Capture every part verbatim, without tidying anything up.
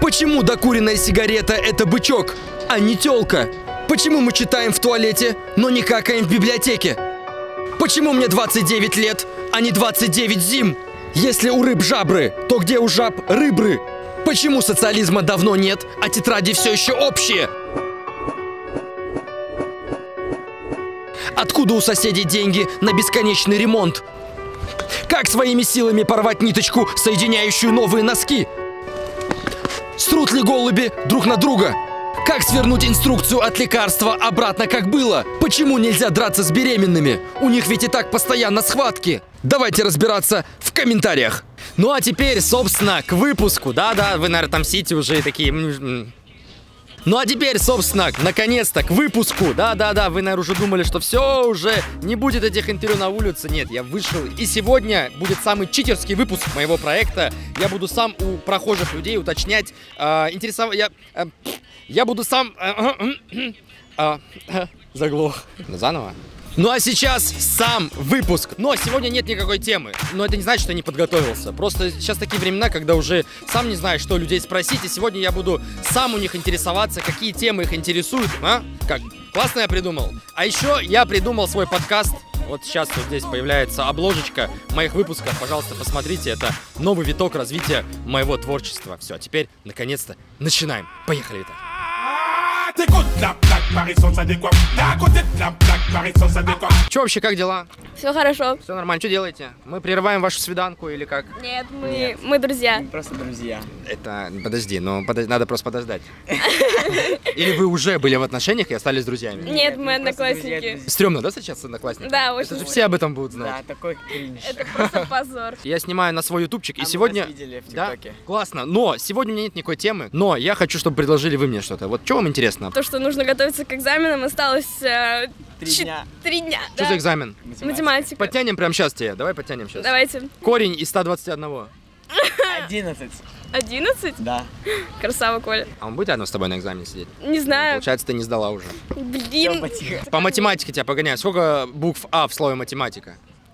Почему докуренная сигарета – это бычок, а не тёлка? Почему мы читаем в туалете, но не какаем в библиотеке? Почему мне двадцать девять лет, а не двадцать девять зим? Если у рыб жабры, то где у жаб рыбры? Почему социализма давно нет, а тетради все еще общие? Откуда у соседей деньги на бесконечный ремонт? Как своими силами порвать ниточку, соединяющую новые носки? Срут ли голуби друг на друга? Как свернуть инструкцию от лекарства обратно, как было? Почему нельзя драться с беременными? У них ведь и так постоянно схватки. Давайте разбираться в комментариях. Ну а теперь, собственно, к выпуску. Да-да, вы, наверное, там сидите уже и такие... Ну а теперь, собственно, наконец-то к выпуску. Да-да-да, вы, наверное, уже думали, что все, уже не будет этих интервью на улице. Нет, я вышел. И сегодня будет самый читерский выпуск моего проекта. Я буду сам у прохожих людей уточнять, э, интересов... Я, э, я буду сам... Э, э, э, э, заглох. Заново. Ну а сейчас сам выпуск. Но сегодня нет никакой темы. Но это не значит, что я не подготовился. Просто сейчас такие времена, когда уже сам не знаешь, что людей спросить. И сегодня я буду сам у них интересоваться, какие темы их интересуют. А? Как? Классно я придумал. А еще я придумал свой подкаст. Вот сейчас вот здесь появляется обложечка моих выпусков. Пожалуйста, посмотрите. Это новый виток развития моего творчества. Все, а теперь, наконец-то, начинаем. Поехали, это. Че вообще, как дела? Все хорошо. Все нормально, что делаете? Мы прерываем вашу свиданку или как? Нет, мы, Нет. мы друзья. Мы просто друзья. Это, подожди, ну подож... надо просто подождать. Или вы уже были в отношениях и остались друзьями? Нет, мы мы просто одноклассники. друзья. Стремно, да, встречаться с одноклассниками? Да, очень. Это же все об этом будут знать. Да, такой кринж. Это просто позор. Я снимаю на свой ютубчик, и А мы сегодня... вас видели в Да, ТикТоке. классно, но сегодня у меня нет никакой темы, но я хочу, чтобы предложили вы мне что-то. Вот что вам интересно? То, что нужно готовиться к экзаменам, осталось э, Три чет- дня. Три дня. Что да. за экзамен? Математика. Подтянем прямо сейчас тебе, давай подтянем сейчас. Давайте. Корень из ста двадцати одного. Одиннадцать. Одиннадцать? Да. Красава, Коля. А он будет рядом с тобой на экзамене сидеть? Не знаю. Получается, ты не сдала уже. Блин. Всё, потихо. По математике тебя погоняю. Сколько букв А в слове математика?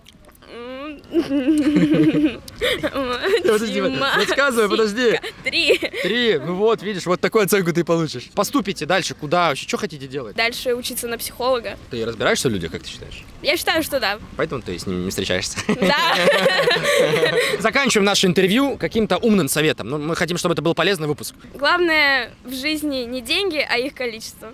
Подожди, рассказывай, подожди. Три. Три. Ну вот, видишь, вот такую оценку ты получишь. Поступите дальше, куда вообще, что хотите делать? Дальше учиться на психолога. Ты разбираешься в людях, как ты считаешь? Я считаю, что да. Поэтому ты с ними не встречаешься. Да. Заканчиваем наше интервью каким-то умным советом. Ну, мы хотим, чтобы это был полезный выпуск. Главное в жизни не деньги, а их количество.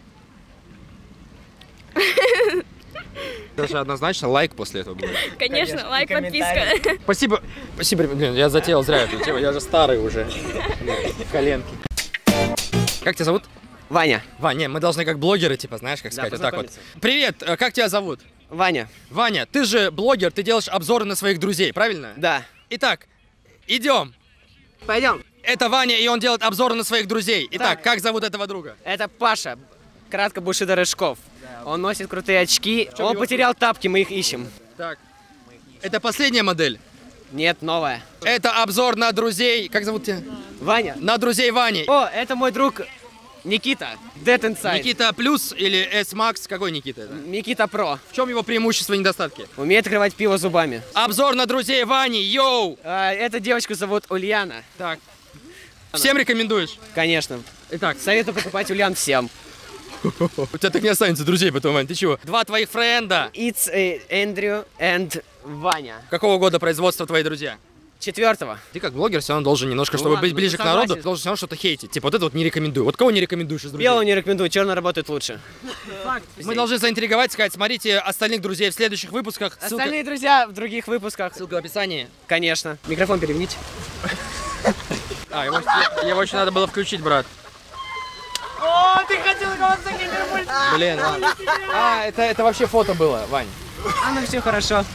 Даже однозначно лайк после этого будет. Конечно, Конечно, лайк, и комментарий. подписка. Спасибо. Спасибо, блин, я затеял зря эту тему, я же старый уже. Коленки. Как тебя зовут? Ваня. Ваня, мы должны как блогеры, типа, знаешь, как Да, сказать, вот так вот. познакомиться. Привет, э, как тебя зовут? Ваня. Ваня, ты же блогер, ты делаешь обзоры на своих друзей, правильно? Да. Итак, идем. Пойдем. Это Ваня, и он делает обзоры на своих друзей. Итак, Так. как зовут этого друга? Это Паша. Кратко Бушидо Рыжков. Он носит крутые очки. чем Он его потерял тапки, мы их ищем. Так. Это последняя модель. Нет, новая. Это обзор на друзей. Как зовут тебя? Ваня. На друзей Вани. О, это мой друг Никита. Dead Inside. Никита Плюс или S-Max? Какой Никита это? Никита Про. В чем его преимущества и недостатки? Умеет открывать пиво зубами. Обзор на друзей Вани. Йоу! А, эту девочку зовут Ульяна. Так. Всем рекомендуешь? Конечно. Итак, Советую покупать Ульян всем. у тебя так не останется друзей потом, Вань. Ты чего? Два твоих френда. It's э, Эндрю and Ваня. Какого года производства твои друзья? Четвертого. Ты как блогер все равно должен немножко, Ну чтобы ладно, быть ближе ну к народу, согласен. должен все равно что-то хейтить. Типа вот это вот не рекомендую. Вот кого не рекомендуешь из друзей? Белого не рекомендую, черный работает лучше. Мы должны заинтриговать, сказать, смотрите остальных друзей в следующих выпусках. Ссылка, Остальные друзья в других выпусках. ссылка в описании. Конечно. Микрофон переверните. А, его, его еще надо было включить, брат. О, ты хотел кого-то закинуть. Блин, ладно. А, это, это вообще фото было, Вань. А, ну все хорошо.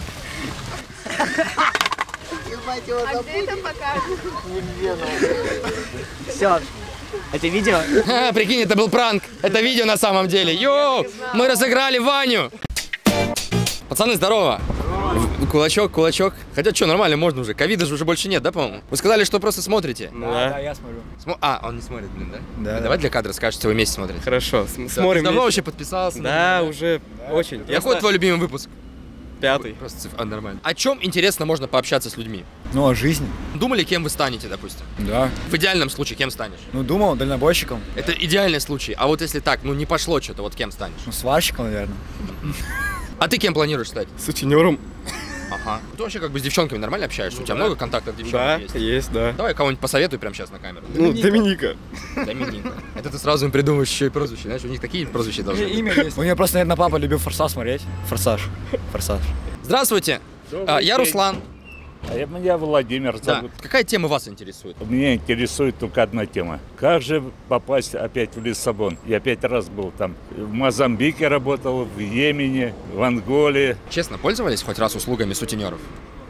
А где это покажет? Все. Это видео? Ха, прикинь, это был пранк. Это видео на самом деле. Йоу, мы разыграли Ваню. Пацаны, здорово. Кулачок, кулачок. Хотя что, нормально, можно уже. Ковида же уже больше нет, да, по-моему? Вы сказали, что просто смотрите. Да, да, я смотрю. Смо- А, он не смотрит, блин, да? Да. Давай для кадра скажешь, что вы вместе смотрите. Хорошо, см- Да, смотрим. ты давно вместе. вообще подписался? Да, уже очень. Я Какой ста- твой любимый выпуск? Пятый. Просто цифра, а, нормально. О чем, интересно, можно пообщаться с людьми? Ну, о жизни. Думали, кем вы станете, допустим? Да. В идеальном случае, кем станешь? Ну, думал, дальнобойщиком. Это идеальный случай. А вот если так, ну не пошло что-то, вот кем станешь? Ну, сварщиком, наверное. А ты кем планируешь стать? Сутенером. Ага. Ты вообще как бы с девчонками нормально общаешься? У тебя да. много контактов с Да, девчонками есть? есть, да. Давай кого-нибудь посоветуй прямо сейчас на камеру. Ну, Доминика. Доминика. Это ты сразу им придумаешь еще и прозвище. Знаешь, у них такие прозвища должны быть. Имя есть. У меня просто, наверное, папа любил «Форсаж» смотреть. «Форсаж». «Форсаж». Здравствуйте. А, я Руслан. А я, меня Владимир Да. зовут. Какая тема вас интересует? Меня интересует только одна тема. Как же попасть опять в Лиссабон? Я пять раз был там. В Мозамбике работал, в Йемене, в Анголе. Честно, пользовались хоть раз услугами сутенеров?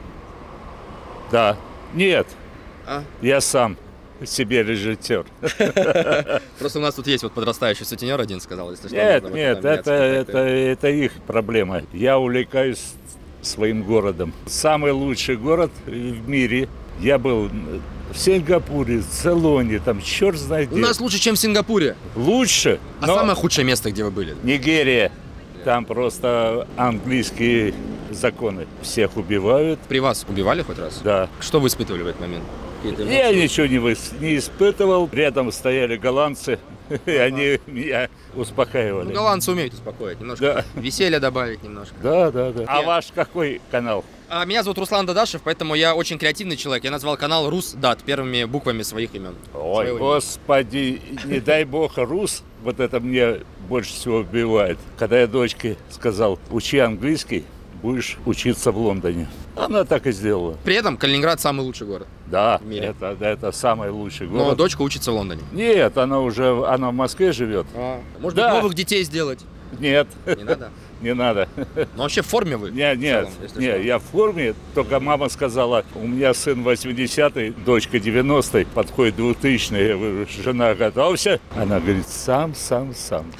Да. Нет. А? Я сам себе режиссер. Просто у нас тут есть вот подрастающий сутенер один, сказал, если что. Нет, можно нет, потом это, меняться это, это их проблема. Я увлекаюсь своим городом. Самый лучший город в мире. Я был в Сингапуре, в Цейлоне, там черт знает У где. нас лучше, чем в Сингапуре. Лучше, А но самое худшее место, где вы были? Нигерия. Там просто английские законы. Всех убивают. При вас убивали хоть раз? Да. Что вы испытывали в этот момент? Какие-то Я эмоции? ничего не, выс- не испытывал. Рядом стояли голландцы, и они меня Ну, успокаивали. голландцы умеют успокоить, немножко Да. веселья добавить немножко. Да, да, да. А Нет. ваш какой канал? А, меня зовут Руслан Дадашев, поэтому я очень креативный человек. Я назвал канал Русдат первыми буквами своих имен. Ой, Своего имени. господи, не дай бог, рус, вот это мне больше всего убивает. Когда я дочке сказал, учи английский, будешь учиться в Лондоне. Она так и сделала. При этом Калининград самый лучший город. Да, В мире. это, да, это самый лучший Но город. дочка учится в Лондоне. Нет, она уже, она в Москве живет. Может Да. быть, новых детей сделать? Нет, Не надо? не надо. Но вообще в форме вы? Нет, в нет, целом, если нет, что. я в форме, только мама сказала, у меня сын восьмидесятый, дочка девяностый, подходит двухтысячный, я говорю, жена готовься? Она говорит, сам, сам, сам.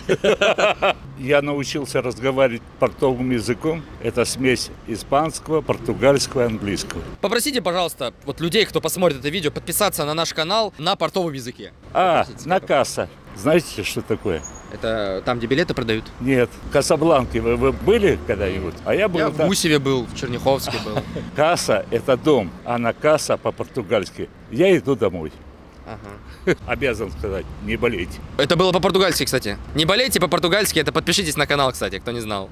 Я научился разговаривать портовым языком, это смесь испанского, португальского и английского. Попросите, пожалуйста, вот людей, кто посмотрит это видео, подписаться на наш канал на портовом языке. А, Попросите, на сколько? касса. Знаете, что такое? Это там, где билеты продают? Нет, в Касабланке вы, вы были когда-нибудь? А я был Я в там. Гусеве был, в Черняховске был. Касса – это дом, а на касса по-португальски. Я иду домой. Ага. Обязан сказать, не болейте. Это было по-португальски, кстати. Не болейте по-португальски, это подпишитесь на канал, кстати, кто не знал.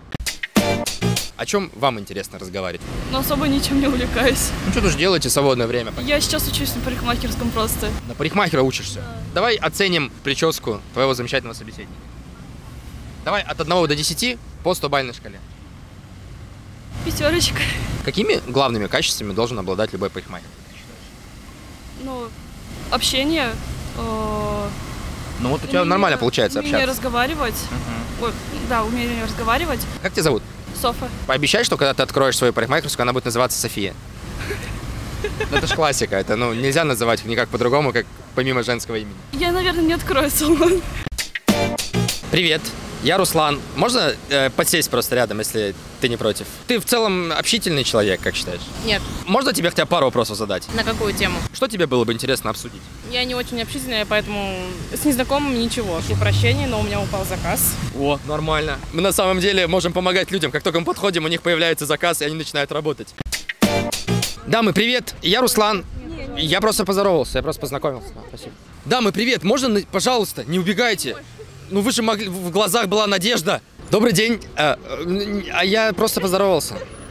О чем вам интересно разговаривать? Но особо ничем не увлекаюсь. Ну что же делаете в свободное время? Я сейчас учусь на парикмахерском просто. На парикмахера учишься? Давай оценим прическу твоего замечательного собеседника. Давай от одного до десяти по стобалльной шкале. Пятерочка. Какими главными качествами должен обладать любой парикмахер? Ну, общение. э, Ну вот у тебя умение- нормально получается Умение общаться. разговаривать. Ой, да, умение разговаривать. Как тебя зовут? Софа. Пообещай, что когда ты откроешь свою парикмахерскую, она будет называться София. Ну, это ж классика, это ну нельзя называть никак по-другому, как помимо женского имени. Я, наверное, не открою салон. Привет, я Руслан. Можно э, подсесть просто рядом, если ты не против? Ты в целом общительный человек, как считаешь? Нет. Можно тебе хотя бы пару вопросов задать? На какую тему? Что тебе было бы интересно обсудить? Я не очень общительная, поэтому с незнакомым ничего. Прошу прощения, но у меня упал заказ. О, нормально. Мы на самом деле можем помогать людям. Как только мы подходим, у них появляется заказ, и они начинают работать. Дамы, привет, я Руслан. Я просто поздоровался, я просто познакомился. Да, спасибо. Дамы, привет, можно, на- пожалуйста, не убегайте. Ну вы же могли, в глазах была надежда. Добрый день, а, а я просто поздоровался.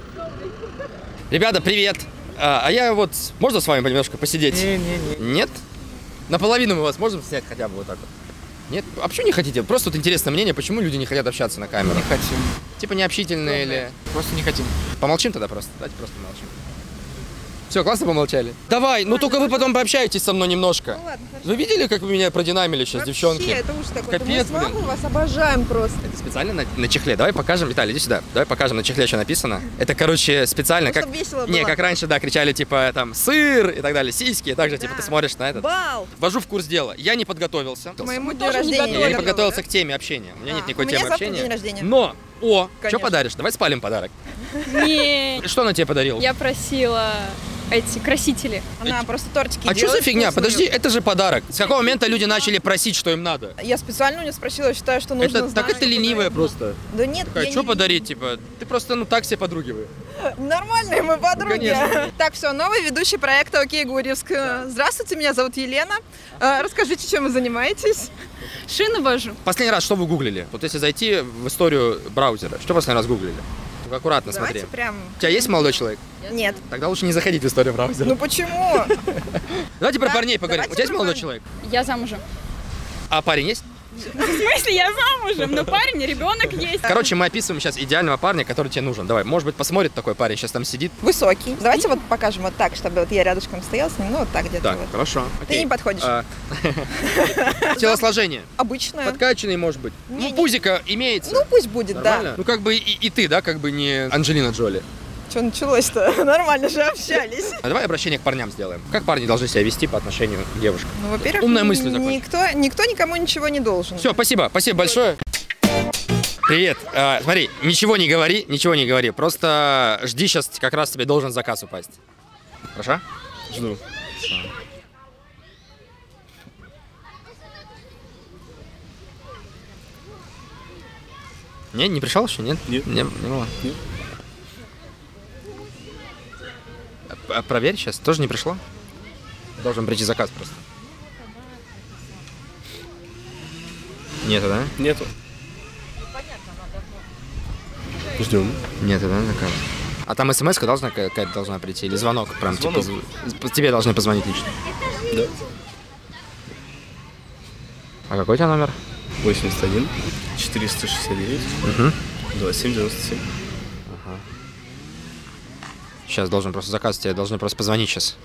Ребята, привет. А, а я вот, можно с вами немножко посидеть? Не-не-не. Нет? Наполовину мы вас можем снять хотя бы вот так вот? Нет? А почему не хотите? Просто вот интересное мнение, почему люди не хотят общаться на камеру? Не хотим. Типа необщительные или... Просто не хотим. Помолчим тогда просто. Давайте просто молчим. Все, классно помолчали? Давай, ну только вы потом пообщаетесь со мной немножко. Ну ладно, хорошо. Вы видели, как вы меня продинамили сейчас, Вообще, девчонки? это уж такой. Капец, Мы с вами блин. вас обожаем просто. Это специально на, на чехле. Давай покажем. Виталий, иди сюда. Давай покажем на чехле, что написано. Это, короче, специально. Ну, как... чтоб весело Не, было. как раньше, да, кричали, типа, там, сыр и так далее, сиськи. И также, типа, Да. ты смотришь на этот. Вау! Ввожу в курс дела. Я не подготовился. К моему Мы дню тоже не рождения. Я не готовы. подготовился к теме общения. У меня А, нет никакой у меня темы завтра общения. день рождения. Но, о, что Конечно. подаришь? Давай спалим подарок. Не, Что она тебе подарил? я просила эти красители. Она просто тортики А что за делает фигня? вкусные. Подожди, это же подарок. С какого момента люди начали просить, что им надо? Я специально у нее спросила, считаю, что нужно Это, знать. так это куда ленивая идти. просто. Да нет, Такая, я что не- подарить, типа? Ты просто, ну, так себе подруги вы. Нормальные мы подруги. Конечно. Так, все, новый ведущий проекта «Окей, Гурьевск». Здравствуйте, меня зовут Елена. Э, Расскажите, чем вы занимаетесь? Шины вожу. Последний раз что вы гуглили? Вот если зайти в историю браузера, что последний раз гуглили? Только аккуратно Давайте смотри. прям... У тебя есть молодой человек? Нет. Тогда лучше не заходить в историю браузера. Ну почему? Давайте про Да, парней поговорим. давайте У тебя есть про молодой парней. человек? Я замужем. А парень есть? В смысле, я замужем, но парень, ребенок есть. Короче, мы описываем сейчас идеального парня, который тебе нужен. Давай, может быть, посмотрит такой парень, сейчас там сидит. Высокий. Давайте вот покажем вот так, чтобы вот я рядышком стояла с ним. Ну вот так где-то Так, вот. хорошо. Ты окей. не подходишь. А, Телосложение. Обычная. Подкачанный, может быть. Не, Ну, не. пузика имеется. Ну пусть будет, Нормально? да. Ну, как бы и, и ты, да, как бы не Анджелина Джоли. Что началось-то? Нормально же общались. А давай обращение к парням сделаем. Как парни должны себя вести по отношению к девушкам? Ну, во-первых, Умная мысль закончим. никто, никто никому ничего не должен. Все, спасибо, спасибо большое. Привет. А, смотри, ничего не говори, ничего не говори. Просто жди, сейчас как раз тебе должен заказ упасть. Хорошо? Жду. Не, не пришел еще, нет? Нет. Не, не было? Нет. А, а проверь сейчас, тоже не пришло? Должен прийти заказ просто. Нету, да? Нету. Ждем. Нету, да, заказ? А там смс-ка должна какая-то должна прийти? Или звонок? Прям Звонок. типа зв- тебе должны позвонить лично. Да. А какой у тебя номер? восемьдесят один, четыреста шестьдесят девять, Угу. двадцать семь девяносто семь. Сейчас должен просто заказ, тебе должны просто позвонить сейчас.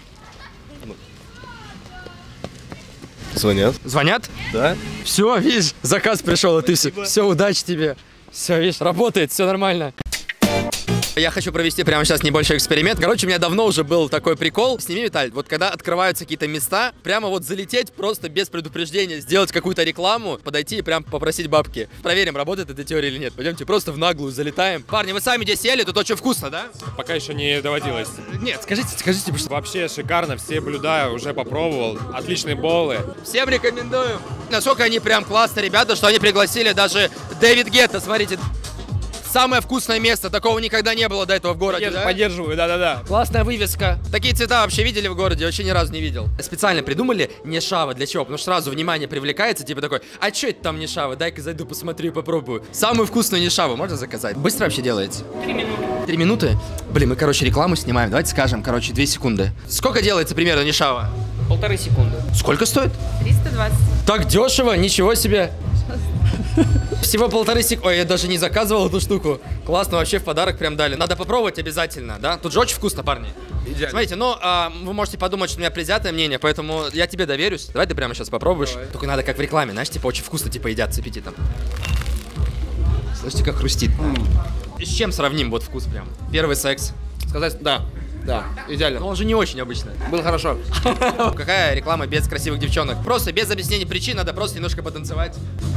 Звонят. Звонят? Да? Все, видишь, заказ пришел, и ты все. Все, удачи тебе. Все, видишь, работает, все нормально. Я хочу провести прямо сейчас небольшой эксперимент. Короче, у меня давно уже был такой прикол. Сними, Виталь, вот когда открываются какие-то места, прямо вот залететь просто без предупреждения, сделать какую-то рекламу, подойти и прям попросить бабки. Проверим, работает эта теория или нет. Пойдемте просто в наглую залетаем. Парни, вы сами здесь ели, тут очень вкусно, да? Пока еще не доводилось. Нет, скажите, скажите, что... Вообще шикарно, все блюда уже попробовал. Отличные боллы. Всем рекомендую. Насколько они прям классные ребята, что они пригласили даже Дэвид Гетта, смотрите. Самое вкусное место, такого никогда не было до этого в городе, да? Поддерживаю, да-да-да. Классная вывеска. Такие цвета вообще видели в городе? Вообще ни разу не видел. Специально придумали Нешава. Для чего? Потому что сразу внимание привлекается, типа такой, а что это там Нешава? Дай-ка зайду, посмотрю и попробую. Самую вкусную Нешаву можно заказать? Быстро вообще делаете? Три минуты. Три минуты? Блин, мы, короче, рекламу снимаем. Давайте скажем, короче, две секунды. Сколько делается примерно Нешава? Полторы секунды. Сколько стоит? триста двадцать. Так дешево, ничего себе. Всего полторы секунды. Ой, я даже не заказывал эту штуку. Классно, вообще в подарок прям дали. Надо попробовать обязательно, да? Тут же очень вкусно, парни. Идеально. Смотрите, ну, а, вы можете подумать, что у меня предвзятое мнение, поэтому я тебе доверюсь. Давай ты прямо сейчас попробуешь. Давай. Только надо как в рекламе, знаешь, типа очень вкусно, типа едят, цепите там. Слышите, как хрустит? И с чем сравним вот вкус прям? Первый секс. Сказать, да, да, идеально. Но он же не очень обычно. Было хорошо. Какая реклама без красивых девчонок? Просто без объяснения причин, надо просто немножко потанцевать.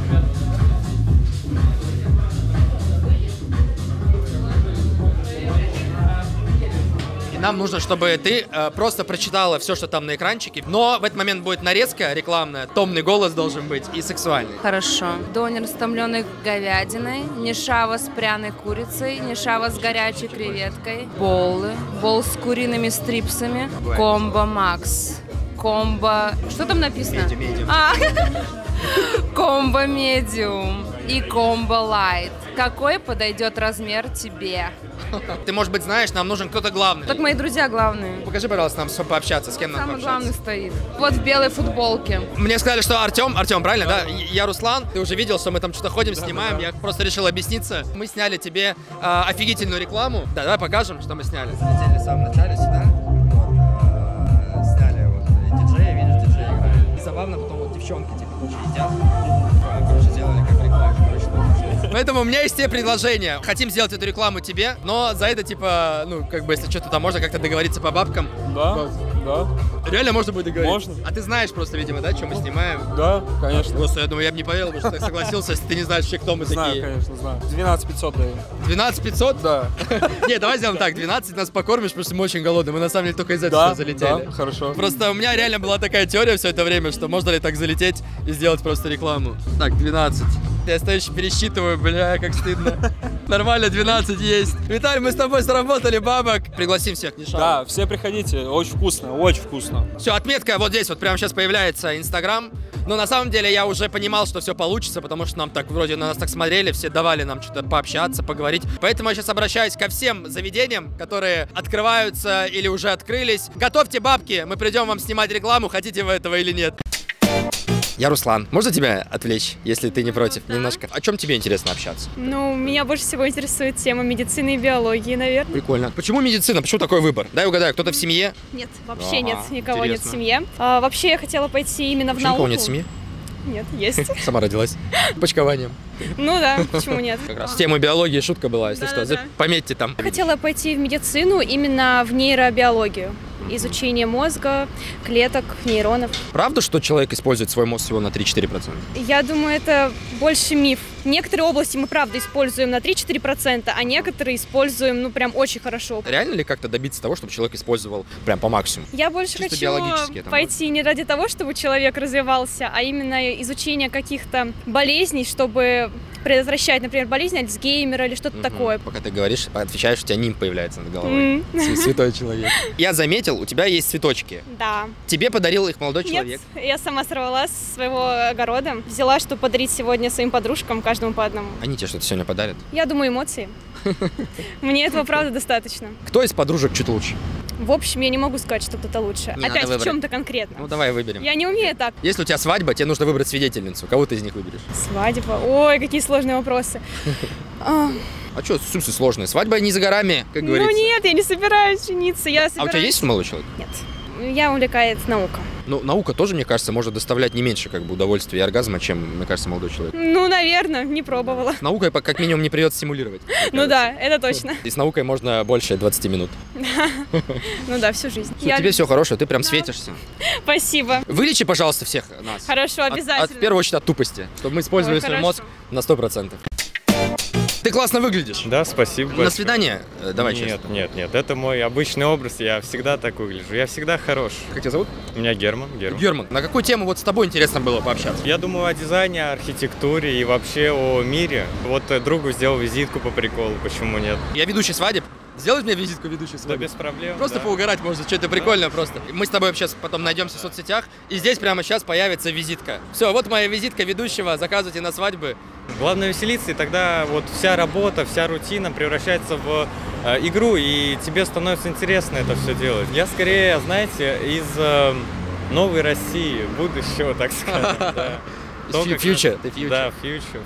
И нам нужно, чтобы ты э, просто прочитала все, что там на экранчике. Но в этот момент будет нарезка рекламная, томный голос должен быть и сексуальный. Хорошо. Донер с томленой говядиной, нишава с пряной курицей, нишава с горячей креветкой, боллы, бол с куриными стрипсами, комбо Макс, комбо... Что там написано? Медиум, медиум. А, комбо медиум и комбо лайт. Какой подойдет размер тебе? Ты, может быть, знаешь, нам нужен кто-то главный. Так мои друзья главные. Покажи, пожалуйста, нам, чтобы пообщаться, с кем нам Самый пообщаться. главный стоит. Вот в белой футболке. Мне сказали, что Артем, Артем, правильно, да? Я Руслан, ты уже видел, что мы там что-то ходим, снимаем, я просто решил объясниться. Мы сняли тебе э, офигительную рекламу. Да, давай покажем, что мы сняли. Залетели в самом начале сюда, вот, э, сняли вот диджея, видишь, диджей играет. И забавно, потом вот девчонки типа тоже едят. Мы, короче, сделали как рекламу, короче, тоже. Поэтому у меня есть тебе предложение. Хотим сделать эту рекламу тебе, но за это, типа, ну, как бы, если что-то там можно как-то договориться по бабкам. Да? Да. Реально можно будет договориться? Можно. А ты знаешь просто, видимо, да, что мы снимаем? Да, конечно. Просто я думаю, я бы не поверил, потому что ты согласился, если ты не знаешь вообще, кто мы Знаю, такие. конечно, знаю. двенадцать пятьсот даю. двенадцать пятьсот? Да. Не, давай сделаем так, двенадцать нас покормишь, потому что мы очень голодные. Мы на самом деле только из этого Да, залетели. да, хорошо. Просто у меня реально была такая теория все это время, что можно ли так залететь и сделать просто рекламу. Так, двенадцать. Я стою еще пересчитываю, бля, как стыдно. Нормально, двенадцать есть. Виталий, мы с тобой сработали бабок. Пригласим всех, не шаг. Да, все приходите, очень вкусно, очень вкусно. Все, отметка вот здесь, вот прямо сейчас появляется Инстаграм. Но на самом деле я уже понимал, что все получится, потому что нам так вроде на нас так смотрели, все давали нам что-то пообщаться, поговорить. Поэтому я сейчас обращаюсь ко всем заведениям, которые открываются или уже открылись. Готовьте бабки, мы придем вам снимать рекламу, хотите вы этого или нет. Я Руслан. Можно тебя отвлечь, если ты не против? Да. Немножко. О чем тебе интересно общаться? Ну, меня больше всего интересует тема медицины и биологии, наверное. Прикольно. Почему медицина? Почему такой выбор? Дай угадаю, кто-то в семье? Нет, вообще Ага, нет, никого интересно. нет в семье. А, вообще я хотела пойти именно в Почему науку. никого нет в семье? Нет, есть. Сама родилась. Почкованием. Ну да, почему нет? Как раз тема биологии, шутка была, если что. Да-да-да. Пометьте там. Я хотела пойти в медицину, именно в нейробиологию. Изучение мозга, клеток, нейронов. Правда, что человек использует свой мозг всего на три-четыре процента? Я думаю, это больше миф. Некоторые области мы, правда, используем на три-четыре процента, а некоторые используем, ну, прям очень хорошо. Реально ли как-то добиться того, чтобы человек использовал прям по максимуму? Я больше Чисто хочу биологически это пойти не ради того, чтобы человек развивался, а именно изучение каких-то болезней, чтобы предотвращать, например, болезнь Альцгеймера или что-то Мгм. такое. Пока ты говоришь, отвечаешь, у тебя нимб появляется над головой. М. Святой человек. Я заметил, у тебя есть цветочки. Да. Тебе подарил их молодой человек. Нет, я сама сорвала с своего огорода. Взяла, чтобы подарить сегодня своим подружкам, каждому по одному. Они тебе что-то сегодня подарят. Я думаю, эмоции. Мне этого, правда, достаточно. Кто из подружек чуть лучше? В общем, я не могу сказать, что кто-то лучше. Не, надо Опять в выбрать. чем-то конкретно. Ну, давай выберем. Я не умею так. Если у тебя свадьба, тебе нужно выбрать свидетельницу. Кого ты из них выберешь? Свадьба. Ой, какие сложные вопросы. А, А что, в смысле сложная? Свадьба не за горами, как Ну говорится. нет, я не собираюсь жениться. Я А у собираюсь... тебя есть молодой человек? Нет. Я увлекает наука. Ну, наука тоже, мне кажется, может доставлять не меньше как бы удовольствия и оргазма, чем, мне кажется, молодой человек. Ну, наверное, не пробовала. С наукой по- как минимум не придется стимулировать. мне Ну кажется. да, это точно. И с наукой можно больше двадцати минут. Ну да, всю жизнь. Всё, Я- Тебе все хорошо, ты прям светишься. Спасибо. Вылечи, пожалуйста, всех нас. Хорошо, От- обязательно. От, в первую очередь от тупости, чтобы мы использовали Ой, свой хорошо. мозг на сто процентов. Ты классно выглядишь. Да, спасибо На большое. свидание? Э, Давай Нет, честно. нет, нет, это мой обычный образ, я всегда так выгляжу, я всегда хорош. Как тебя зовут? Меня Герман, Герман. Герман, на какую тему вот с тобой интересно было пообщаться? Я думаю о дизайне, архитектуре и вообще о мире. Вот э, другу сделал визитку по приколу, почему нет? Я ведущий свадеб. Сделай мне визитку ведущей Да свадеб. без проблем. Просто да. поугарать можно, что-то прикольно просто. Мы с тобой сейчас потом найдемся в соцсетях, и здесь прямо сейчас появится визитка. Все, вот моя визитка ведущего, заказывайте на свадьбы. Главное веселиться, и тогда вот вся работа, вся рутина превращается в э, игру, и тебе становится интересно это все делать. Я скорее, знаете, из э, новой России, будущего, так сказать. да. То, Фью- как- future, ты future. Да, future.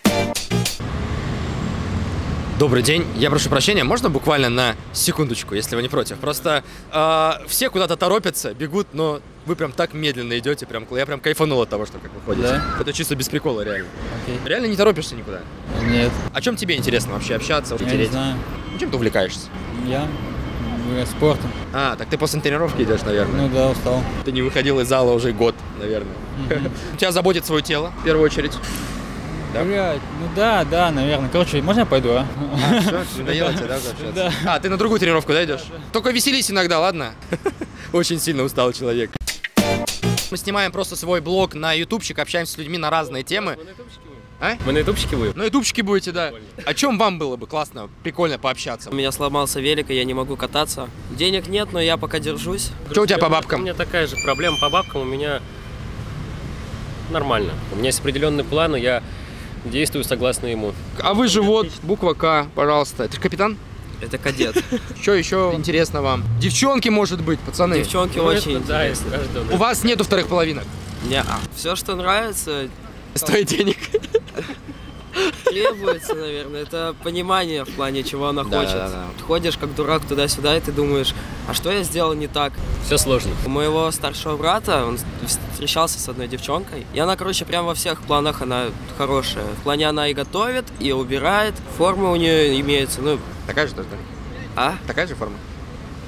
Добрый день, я прошу прощения, можно буквально на секундочку, если вы не против? Просто э, все куда-то торопятся, бегут, но вы прям так медленно идете, прям, я прям кайфанул от того, что как вы ходите. Да? Это чисто без прикола, реально. Окей. Реально не торопишься никуда? Нет, О чем тебе интересно вообще общаться, я не тереть? знаю. Чем ты увлекаешься? Я э, спортом. А, так ты после тренировки идешь, наверное. Ну да, устал. Ты не выходил из зала уже год, наверное. Тебя заботит свое тело, в первую очередь. Да? Блядь, ну да, да, наверное. Короче, можно я пойду, а? А, все, надоело тебе, да, общаться? Да. А, ты на другую тренировку, да, идешь? Только веселись иногда, ладно? Очень сильно устал человек. Мы снимаем просто свой блог на ютубчик, общаемся с людьми на разные темы. А? Вы на ютубчике будем? На ютубчике будете, да. О чем вам было бы классно, прикольно пообщаться? У меня сломался велик, и я не могу кататься. Денег нет, но я пока держусь. Что у тебя по У бабкам? меня такая же проблема по бабкам, у меня нормально. У меня есть определенные планы, я действую согласно ему. А вы живот, буква К, пожалуйста. Это же капитан? Это кадет. Что еще интересно вам? Девчонки, может быть, пацаны? Девчонки Ну, очень это да, интересно. из каждого, да. У вас нету вторых половинок? Не, все, что нравится, Стоит денег. требуется, наверное. Это понимание в плане, чего она Да, хочет. да, да. Ходишь как дурак туда-сюда, и ты думаешь, а что я сделал не так? Все сложно. У моего старшего брата, он встречался с одной девчонкой, и она, короче, прям во всех планах она хорошая. В плане она и готовит, и убирает, форма у нее имеется, ну... Такая же тоже, да? А? Такая же форма?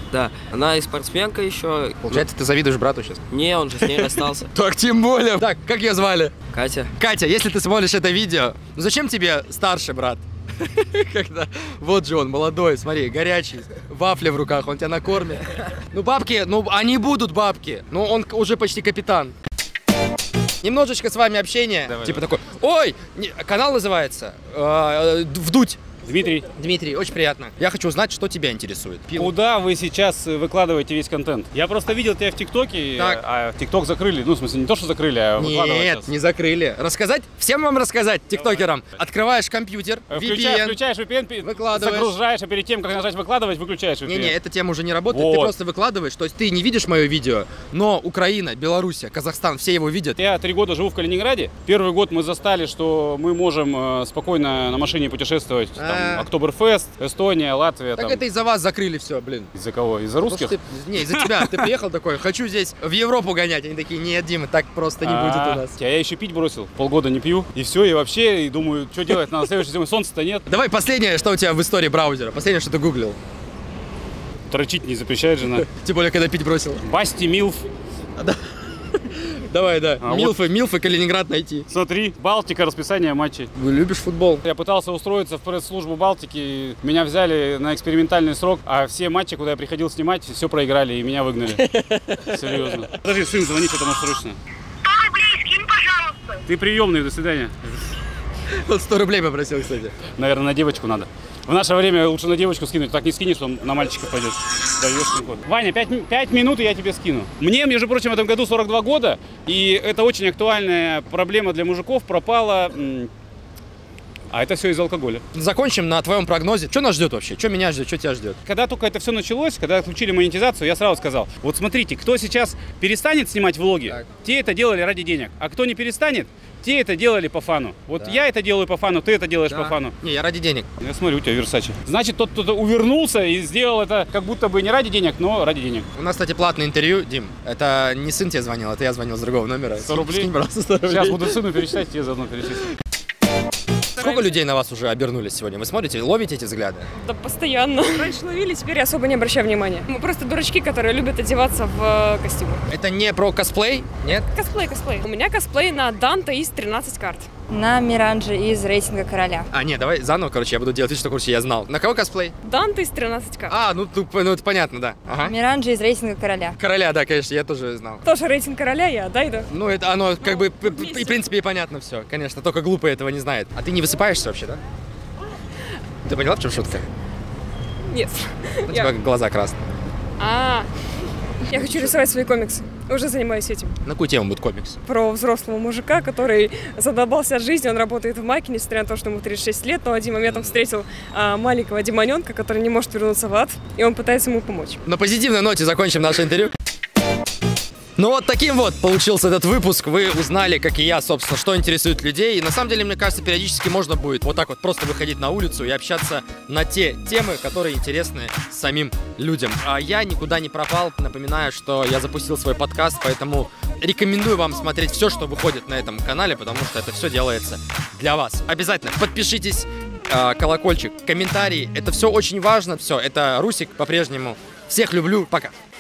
Да, она и спортсменка еще. Получается, ты завидуешь брату сейчас? Не, он же с ней расстался. Так, тем более. Так, как ее звали? Катя. Катя, если ты смотришь это видео, ну зачем тебе старший брат? Когда вот же он, молодой, смотри, горячий, вафли в руках, он тебя накормит. Ну бабки, ну они будут бабки. Ну он уже почти капитан. Немножечко с вами общения. Давай, типа давай. Такой, ой, не, канал называется э, «Вдуть». Дмитрий. Дмитрий, очень приятно. Я хочу узнать, что тебя интересует. Пил. Куда вы сейчас выкладываете весь контент? Я просто видел тебя в ТикТоке, так. а ТикТок закрыли. Ну, в смысле, не то, что закрыли, а выкладывать Нет, сейчас. не закрыли. Рассказать? Всем вам рассказать, тиктокерам. Давай. Открываешь компьютер, Включаешь, ви пи эн, включаешь ви пи эн, выкладываешь. Загружаешь, а перед тем, как нажать выкладывать, выключаешь ви пи эн. Не-не, эта тема уже не работает, вот. Ты просто выкладываешь. То есть ты не видишь мое видео, но Украина, Белоруссия, Казахстан, все его видят. Я три года живу в Калининграде. Первый год мы застали, что мы можем э, спокойно на машине путешествовать. Там, Октоберфест, Эстония, Латвия. Так там. это из-за вас закрыли все, блин. Из-за кого? Из-за русских? Ты, не, из-за тебя. Ты приехал такой, хочу здесь в Европу гонять. Они такие, нет, Дима, так просто не будет у нас. А я еще пить бросил, полгода не пью. И все, и вообще, и думаю, что делать на следующей зимой, солнца-то нет. Давай последнее, что у тебя в истории браузера. Последнее, что ты гуглил. Дрочить не запрещает жена. Тем более, когда пить бросил. Басти, Милф. Давай, да. А Милфы, вот, Милфы, Калининград найти. Смотри, Балтика, расписание матчей. Вы любишь футбол? Я пытался устроиться в пресс-службу Балтики. Меня взяли на экспериментальный срок, а все матчи, куда я приходил снимать, все проиграли и меня выгнали. Серьезно. Подожди, сын звонит, это может срочно. сто рублей скинь, пожалуйста. Ты приемный, до свидания. Вот сто рублей попросил, кстати. Наверное, на девочку надо. В наше время лучше на девочку скинуть, так не скинешь, он на мальчика пойдет. Даешь код. Ваня, пять минут, и я тебе скину. Мне, между прочим, в этом году сорок два года, и это очень актуальная проблема для мужиков. Пропала... А это все из алкоголя. Закончим на твоем прогнозе. Что нас ждет вообще? Что меня ждет? Что тебя ждет? Когда только это все началось, когда отключили монетизацию, я сразу сказал, вот смотрите, кто сейчас перестанет снимать влоги, так. те это делали ради денег. А кто не перестанет, те это делали по фану. Вот да. я это делаю по фану, ты это делаешь да. по фану. Не, я ради денег. Я смотрю, у тебя Версачи. Значит, тот, кто увернулся и сделал это как будто бы не ради денег, но ради денег. У нас, кстати, платное интервью, Дим. Это не сын тебе звонил, это я звонил с другого номера. сто рублей? Скинь, пожалуйста, сто рублей. Сейчас буду сыну перечислять, тебе заодно перечислить. Сколько людей на вас уже обернулись сегодня? Вы смотрите, ловите эти взгляды? Да постоянно. Раньше ловили, теперь я особо не обращаю внимания. Мы просто дурачки, которые любят одеваться в костюмы. Это не про косплей? Нет? Косплей, косплей. У меня косплей на Данте из тринадцать карт. На Миранже из рейтинга короля. А, нет, давай заново, короче, я буду делать вид, что, короче, я знал. На кого косплей? Данте из тринадцать карт. А, ну, ну, ну это понятно, да. Ага. Миранже из рейтинга короля. Короля, да, конечно, я тоже знал. Тоже рейтинг короля, я Дайда. Ну, это оно, как бы, и, в принципе, и понятно все, конечно, только глупый этого не знает. А ты не высыпаешься вообще, да? Ты поняла, в чем шутка? Нет. У тебя глаза красные. А, я хочу рисовать свои комиксы. Уже занимаюсь этим. На какую тему будет комикс? Про взрослого мужика, который задолбался от жизни, он работает в Маке, несмотря на то, что ему тридцать шесть лет, но один момент он встретил а, маленького демоненка, который не может вернуться в ад, и он пытается ему помочь. На позитивной ноте закончим наше интервью. Ну вот таким вот получился этот выпуск. Вы узнали, как и я, собственно, что интересует людей. И на самом деле, мне кажется, периодически можно будет вот так вот просто выходить на улицу и общаться на те темы, которые интересны самим людям. А я никуда не пропал. Напоминаю, что я запустил свой подкаст, поэтому рекомендую вам смотреть все, что выходит на этом канале, потому что это все делается для вас. Обязательно подпишитесь, колокольчик, комментарии. Это все очень важно. Все, это Русик по-прежнему. Всех люблю. Пока.